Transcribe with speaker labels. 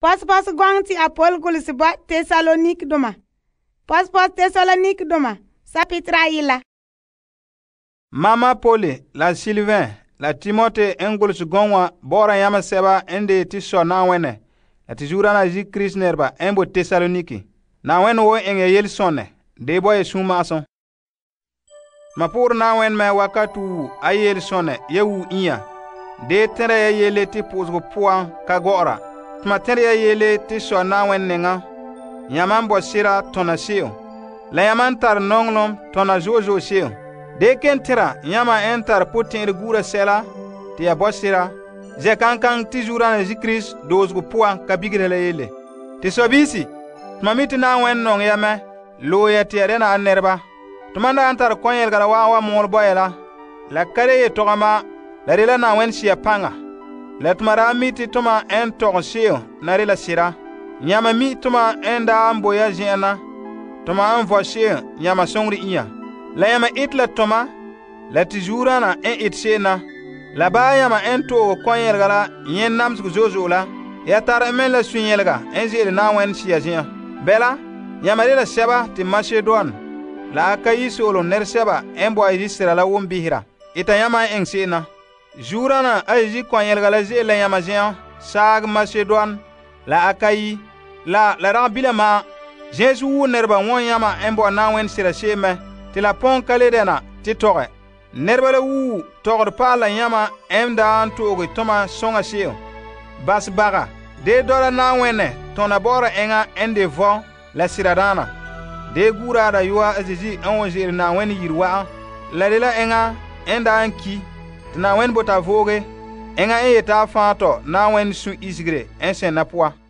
Speaker 1: Pas gwang ti Apol gulsi ba Thessalonik doma. Pas Thessalonik doma. Sapitra yila.
Speaker 2: Mama Poli, la Sylvain, la Timote engulsi gongwa bora yama seba ende ti so na wene. La ti jura na ji Christ nerba embo Thessaloniki. Na wen wo enge yel sonne. De boye suma ason. Ma pour na wen me wakatu ayel sonne yewu iya. De tere yele ti pozgo puan kagora. Tma tere yele ti so na wen nenga. Yaman bo sira tona seo. La yaman tar nonglom tona jojo seo. De ken tira yama entar putin gura sela ti ya bo sira. Je kankang ti jura na ji Christ dozgo puan kabigre la yele. Ti sobisi. Tma miti na wen nong yame. Lo ya ti arena anerba. Tumanda antar konyel gala wawa mol boyela. La kare ye togama. La rela na wen siya panga. La tumara miti tuma en tog seo na rela sira. Nyama mi tuma en da amboya jena. Tuma en vo seo nyama songri iya. La yama itla tuma. La tijura na en it sena. La ba yama en togo konyel gala yen namsku zozo la. Ya tar men la sunyelga en zele na wen siya jena. Bela yama rela seba ti Macedon. La akayi solo ner seba en bo ayi sira la wombihira. Ita yama en sena. Jurana aji kwanyel gala la yama jian sag Macedon la akayi la rambila ma Jesu wu nerba won yama embo na wen sira sheme ti la pon kale dena ti toge nerba la wu togor pa la yama emda antogo toma songa sheo bas baga de dora na wenne tona bora enga ende vo la siradana de gura da yuwa azizi anwonjir na wen yirwa la lela enga enda anki na wen bota voge enga e ta fato na wen su isgre ensen na poa